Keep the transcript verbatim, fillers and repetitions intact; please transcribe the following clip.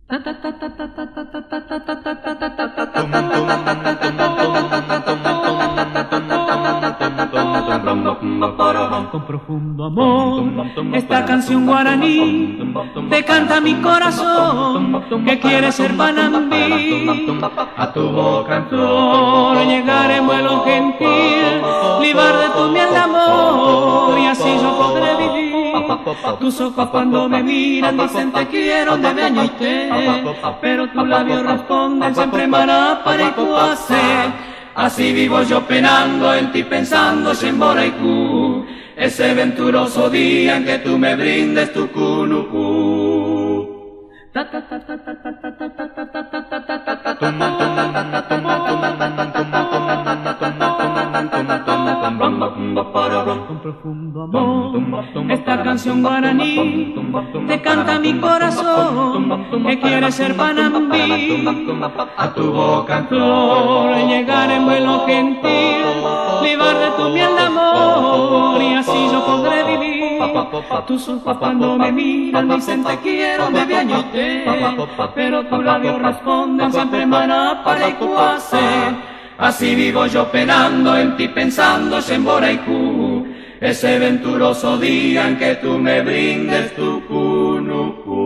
Con profundo amor, esta canción guaraní te canta mi corazón, que quiere ser Panambí. A tu boca en Flor, llegar en vuelo gentil, libar de tu miel de amor, y así yo podré vivir. Tus ojos cuando me miran dicen te quiero de año y té, pero tus labios responden siempre marapara y cuase. Así vivo yo penando en ti pensando en Boraicú, ese venturoso día en que tú me brindes tu cunucú. Con profundo amor, esta canción guaraní te canta mi corazón, que quiere ser Panambí. A tu boca en Flor, llegar en vuelo gentil, libar de tu miel de amor, y así yo podré vivir. Tus ojos cuando me miran dicen te quiero de año y té, pero tus labios responden siempre marapara y cuase. Así vivo yo penando en ti pensando en Boraicú, ese venturoso día en que tú me brindes tu cunucú.